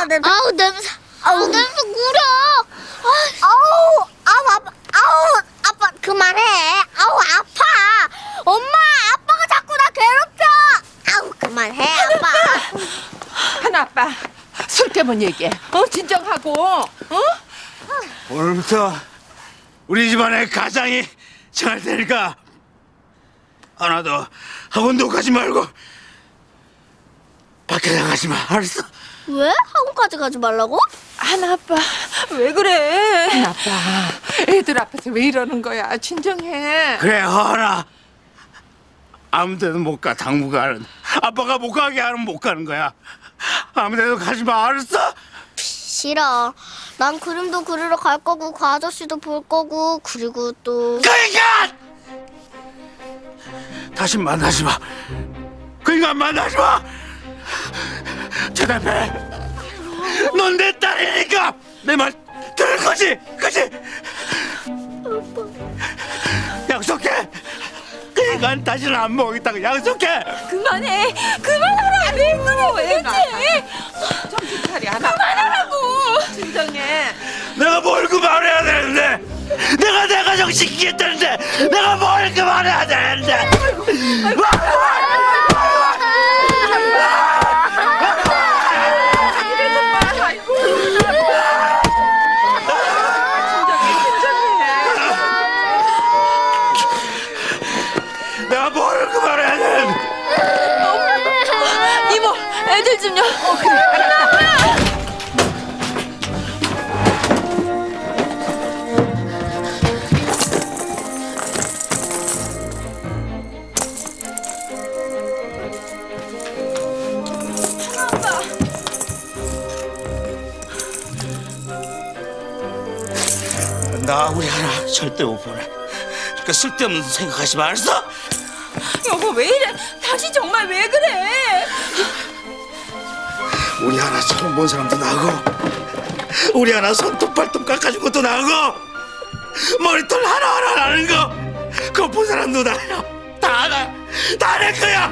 냄새. 아우 냄새. 아우 냄새 구려. 아빠 그만해. 아우 아파. 엄마, 아빠가 자꾸 나 괴롭혀. 아우 그만해, 아빠. 하나 아빠 술 때문에 얘기해. 진정하고. 오늘부터 우리 집안의 가장이 정할 테니까 하나도 학원도 가지 말고 밖에 나가지 마. 알았어? 왜? 학원까지 가지 말라고? 하나 아빠 왜 그래? 하나 아빠 애들 앞에서 왜 이러는 거야? 진정해. 그래, 하나. 아무 데도 못 가. 당분간은 아빠가 못 가게 하면 못 가는 거야. 아무 데도 가지 마. 알았어? 싫어. 난 그림도 그리러 갈 거고 그 아저씨도 볼 거고 그리고 또 그러니까 다시 만나지 마. 그러니까 만나지 마. 대답해. 넌 내 딸이니까 내 말 들을 거지, 그치? 약속해. 그러니까 다시는 안 먹겠다고 약속해. 그만해. 그만하라. 왜 그래? 그치? 정신 차려 하나. 그만하라고. 진정해. 내가 뭘 그만해야 되는데? 내가 가정 지키겠다는데 내가 뭘 그만해야 되는데? 내가 뭘 그만해야 되는데? 이모, 애들 좀요. 그래, 알았다. 나 우리 하나 절대 못 보내. 그러니까 쓸데없는 생각하지 마. 알았어? 여보 왜 이래? 당신 정말 왜 그래? 우리 하나 처음 본 사람도 나고, 우리 하나 손톱 발톱 깎아준 것도 나고, 머리털 하나하나 나는 거 그거 본 사람도 나야. 다 내 거야.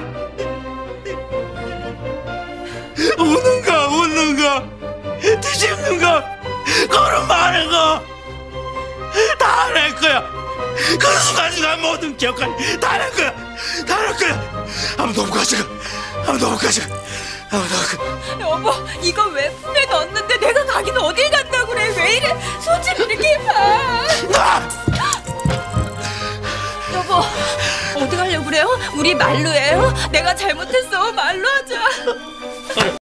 웃는 거 뒤집는 거 걸음마는 거 다 내 거야. 그 순간순간 모든 기억까지 다 낼 거야. 아무도 못 가져가. 여보 이거 왜 품에 넣었는데 내가 가긴 어딜 간다고 그래? 왜 이래? 손질 이렇게 봐. 여보 어디 가려고 그래요? 우리 말로 해요? 내가 잘못했어. 말로 하자.